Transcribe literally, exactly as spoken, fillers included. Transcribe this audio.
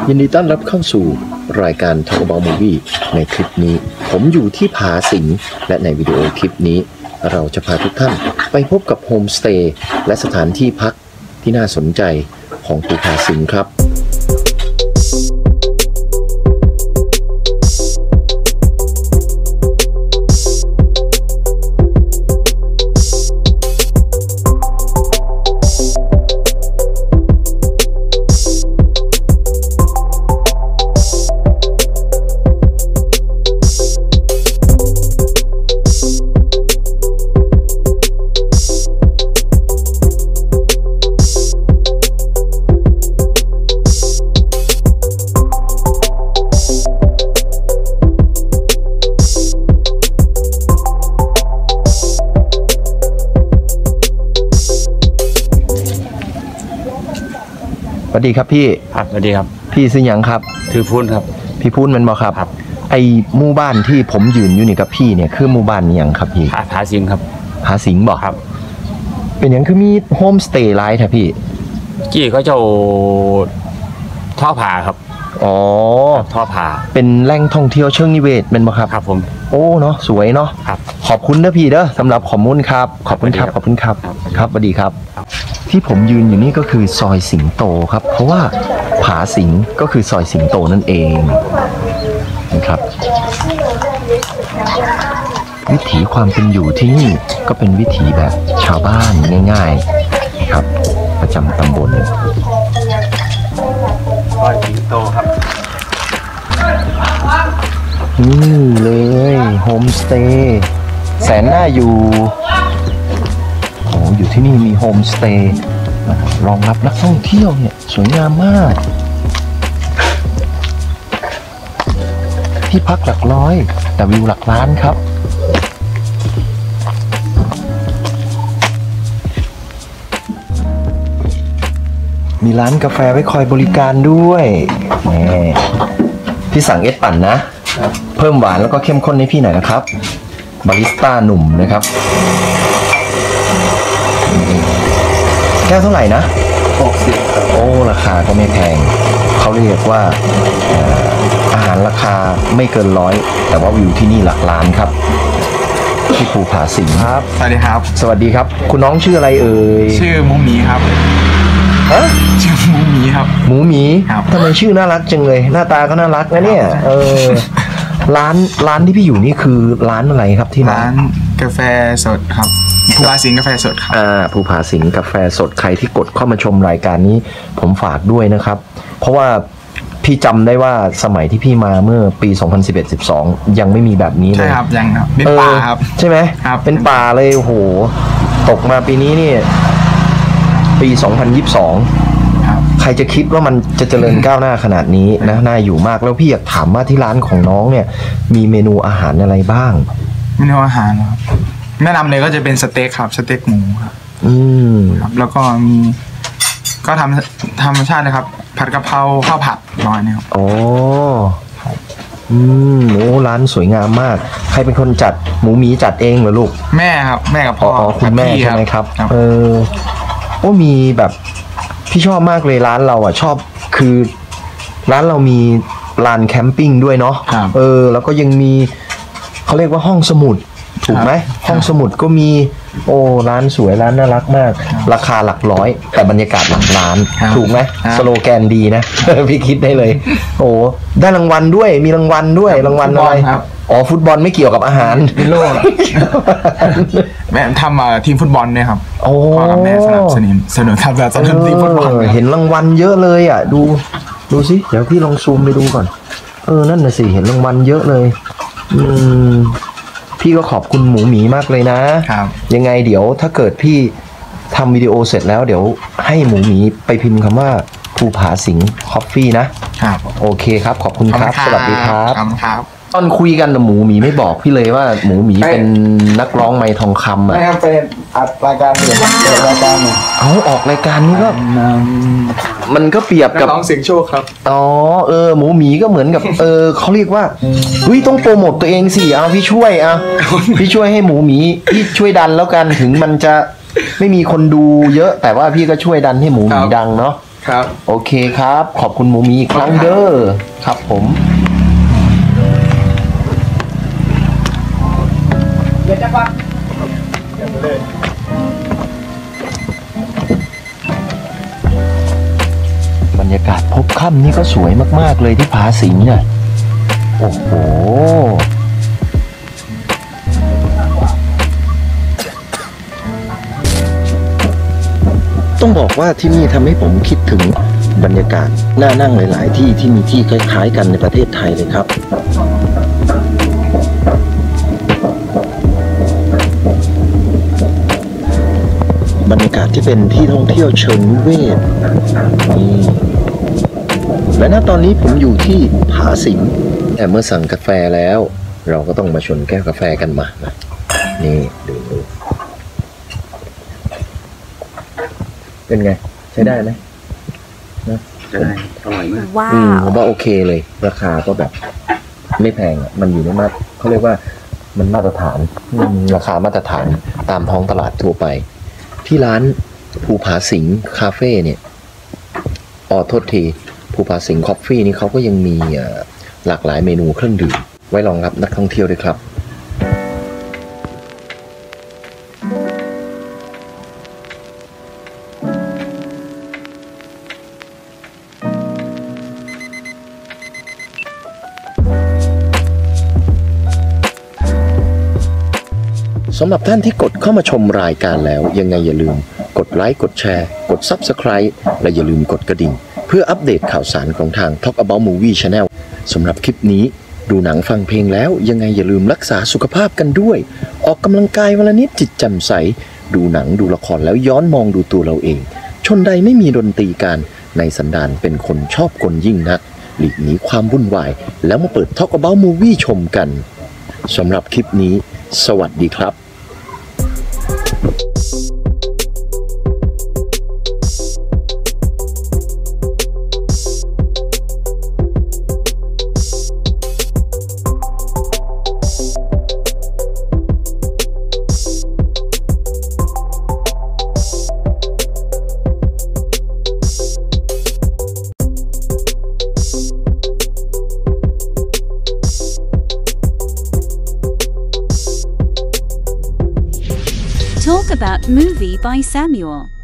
ยินดีต้อนรับเข้าสู่รายการ Talk About Movie ในคลิปนี้ผมอยู่ที่ผาสิงและในวิดีโอคลิปนี้เราจะพาทุกท่านไปพบกับโฮมสเตย์และสถานที่พักที่น่าสนใจของภูผาสิงครับสวัสดีครับพี่ครับสวัสดีครับพี่ซื้อยังครับคือพูนครับพี่พูนมันบอกครับครับไอหมู่บ้านที่ผมยืนอยู่นี่กับพี่เนี่ยคือหมู่บ้านยังครับพี่ผาสิงครับผาสิงบอกครับเป็นอย่างคือมีโฮมสเตย์ไลท์ครับพี่กี้เขาเจ้าท่อผาครับอ๋อท่อผาเป็นแหล่งท่องเที่ยวเชิงนิเวศเป็นบ่ครับครับผมโอ้เนาะสวยเนาะครับขอบคุณนะพี่เด้อสำหรับข้อมูลครับขอบคุณครับขอบคุณครับครับสวัสดีครับที่ผมยืนอยู่นี่ก็คือซอยสิงโตครับเพราะว่าผาสิงก็คือซอยสิงโตนั่นเองนะครับวิถีความเป็นอยู่ที่นี่ก็เป็นวิถีแบบชาวบ้านง่ายๆครับประจำตำบลซอยสิงโตครับนี่เลยโฮมสเตย์แสนน่าอยู่โอ้อยู่ที่นี่มีโฮมสเตย์รองรับนักท่องเที่ยวเนี่ยสวยงามมากที่พักหลักร้อยแต่วิวหลักล้านครับมีร้านกาแฟไว้คอยบริการด้วยนี่พี่สั่งเอสปั่นนะเพิ่มหวานแล้วก็เข้มข้นให้พี่หน่อยนะครับบาริสต้าหนุ่มนะครับแก้วเท่าไหร่นะหกสิบโอ้ราคาก็ไม่แพงเขาเรียกว่าอาหารราคาไม่เกินร้อยแต่ว่าวิวที่นี่หลักล้านครับที่ภูผาสิงครับสวัสดีครับสวัสดีครับคุณน้องชื่ออะไรเอ่ยชื่อหมูหมีครับฮะชื่อหมูหมีครับหมูหมีครับทำไมชื่อน่ารักจังเลยหน้าตาก็น่ารักนะเนี่ยเออร้านร้านที่พี่อยู่นี่คือร้านอะไรครับที่ร้านกาแฟสดครับภูผาสิงกาแฟสดครับอ่าภูผาสิงกาแฟสดใครที่กดเข้ามาชมรายการนี้ผมฝากด้วยนะครับเพราะว่าพี่จำได้ว่าสมัยที่พี่มาเมื่อปีสองพันสิบเอ็ด สิบสองยังไม่มีแบบนี้เลยใช่ครับยังครับเป็นป่าครับใช่ไหมครับเป็นป่าเลยโอ้โหตกมาปีนี้นี่ปีสองพันยี่สิบสองใครจะคิดว่ามันจะเจริญก้าวหน้าขนาดนี้นะน่าอยู่มากแล้วพี่อยากถามว่าที่ร้านของน้องเนี่ยมีเมนูอาหารอะไรบ้างเมนูอาหารครับแนะนำเลยก็จะเป็นสเต็กครับสเต็กหมูครับอืมครับแล้วก็มีก็ทำธรรมชาตินะครับผัดกะเพราข้าวผัดน้อยนะครับอ๋ออืมโอ้ร้านสวยงามมากใครเป็นคนจัดหมูหมีจัดเองเหรอลูกแม่ครับแม่กับพ่ออ๋อคุณแม่ใช่ไหมครับเออโอ้มีแบบพี่ชอบมากเลยร้านเราอ่ะชอบคือร้านเรามีลานแคมปิ้งด้วยเนาะเออแล้วก็ยังมีเขาเรียกว่าห้องสมุดถูกไหมห้องสมุดก็มีโอ้ร้านสวยร้านน่ารักมากราคาหลักร้อยแต่บรรยากาศหลักล้านถูกไหมสโลแกนดีนะพี่คิดได้เลยโอ้ได้รางวัลด้วยมีรางวัลด้วยรางวัลอะไรอ๋อฟุตบอลไม่เกี่ยวกับอาหารวิโรจน์แม่ทำทีมฟุตบอลเนี่ยครับพ่อกับแม่สนับสนุนสนับสนุนทีมฟุตบอลเห็นรางวัลเยอะเลยอ่ะดูดูสิเดี๋ยวพี่ลองซูมไปดูก่อนเออนั่นน่ะสิเห็นรางวัลเยอะเลยอืมพี่ก็ขอบคุณหมูหมีมากเลยนะครับยังไงเดี๋ยวถ้าเกิดพี่ทำวิดีโอเสร็จแล้วเดี๋ยวให้หมูหมีไปพิมพ์คำว่าภูผาสิงคอฟฟี่นะครับโอเคครับขอบคุณครับสวัสดีครับครับตอนคุยกันหมูหมีไม่บอกพี่เลยว่าหมูหมีเป็นนักร้องไมค์ทองคำอ่ะไม่ครับเป็นอัดรายการเดียวรายการหนึ่งเอาออกรายการนี้ก็มันก็เปรียบกับร้องเสียงโชคครับอ๋อเออหมูหมีก็เหมือนกับเออเขาเรียกว่าเฮ้ยต้องโปรโมทตัวเองสิเอาพี่ช่วยเอาพี่ช่วยให้หมูหมีพี่ช่วยดันแล้วกันถึงมันจะไม่มีคนดูเยอะแต่ว่าพี่ก็ช่วยดันให้หมูหมีดังเนาะครับโอเคครับขอบคุณหมูหมีอีกครั้งเด้อครับผมเดี๋ยวจะก่อนบรรยากาศพบค่ำนี่ก็สวยมากๆเลยที่ผาสิงห์เนี่ยโอ้โหต้องบอกว่าที่นี่ทำให้ผมคิดถึงบรรยากาศน่านั่งหลาย ๆ ที่ที่มีที่คล้าย ๆ กันในประเทศไทยเลยครับบรรยากาศที่เป็นที่ท่องเที่ยวเชิงวิเวกนี่และณตอนนี้ผมอยู่ที่ผาสิงห์แต่เมื่อสั่งกาแฟแล้ว เราก็ต้องมาชนแก้วกาแฟกันมานะนี่ดูดูเป็นไงใช้ได้ไหมนะใช้ได้อร่อยมากว้าวผมว่าโอเคเลยราคาก็แบบไม่แพงอ่ะมันอยู่ในมาตรเขาเรียกว่ามันมาตรฐานราคามาตรฐานตามท้องตลาดทั่วไปที่ร้านภูผาสิงห์คาเฟ่เนี่ยอ๋อโทษทีภูผาสิงห์คอฟฟี่นี่เขาก็ยังมีหลากหลายเมนูเครื่องดื่มไว้รองรับนักท่องเที่ยวด้วยครับสำหรับท่านที่กดเข้ามาชมรายการแล้วยังไงอย่าลืมกดไลค์กดแชร์กด ซับสไครบ์ และอย่าลืมกดกระดิ่งเพื่ออัปเดตข่าวสารของทาง Talk About Movie Channel สำหรับคลิปนี้ดูหนังฟังเพลงแล้วยังไงอย่าลืมรักษาสุขภาพกันด้วยออกกำลังกายวันละนิดจิตแจ่มใสดูหนังดูละครแล้วย้อนมองดูตัวเราเองชนใดไม่มีดนตรีการในสันดานเป็นคนชอบกลยิ่งนักหลีกหนีความวุ่นวายแล้วมาเปิด Talk About Movie ชมกันสำหรับคลิปนี้สวัสดีครับ Talk About Movie by Samuel.